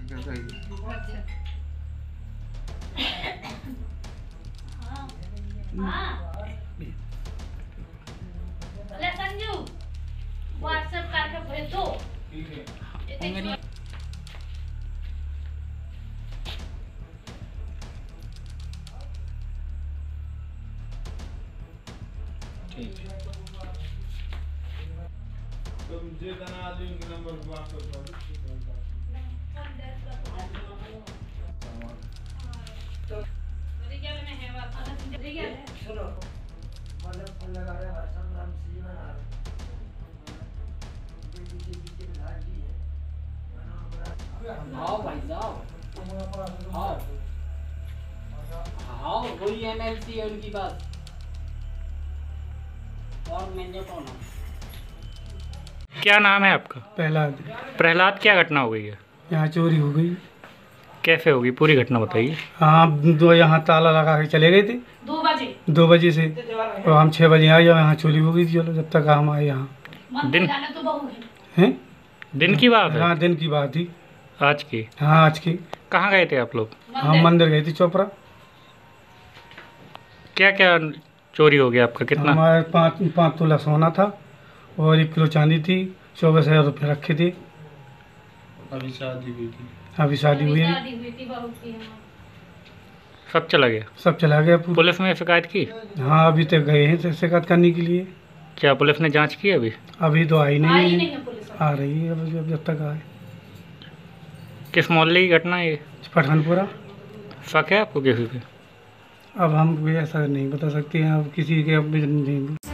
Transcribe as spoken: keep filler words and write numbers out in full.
कैसा ही अच्छा। हाँ। ले संजू व्हाट्सएप करके भेज दो। ठीक है। तो मुझे तना आदमी के नंबर व्हाट्सएप कर तो रियल में है बात। रियल है। सुनो मतलब फोन लगा रहे हैं संग्राम सी बना रहे हाँ भाई साहब हाँ हाँ वही एमएलसी है उनकी बात। और मैंने कौन है? क्या नाम है आपका? प्रहलाद। प्रहलाद, क्या घटना हो गई है? यहाँ चोरी हो गई। कैसे होगी, पूरी घटना बताइए। हाँ, दो यहाँ ताला लगा के चले गए थे दो बजे दो बजे से, और हम छः बजे आए और यहाँ चोरी हो गई थी। चलो जब तक हम आए यहाँ। दिन तो बहू है। हैं? दिन की बात है? हाँ दिन की बात थी। आज की? हाँ आज की। कहाँ गए थे आप लोग? हम मंदिर गए थे चोपड़ा। क्या क्या चोरी हो गया आपका? कितना? हमारे पाँच पाँच तोला सोना था और एक किलो चांदी थी। चौबीस हजार रुपये रखे थे। अभी शादी हुई थी। अभी शादी हुई है। शादी हुई थी बहू की। सब चला गया? सब चला गया। पुलिस में शिकायत की? हाँ अभी तक गए हैं शिकायत करने के लिए। क्या पुलिस ने जांच की अभी? अभी तो आई नहीं, आई है। नहीं है पुलिस। आ रही है अब जब तक आए। किस मोहल्ले की घटना है ये? पठानपुरा। शक है आपको किसी पे? अब हम भी ऐसा नहीं बता सकते हैं, अब किसी के अब नहीं।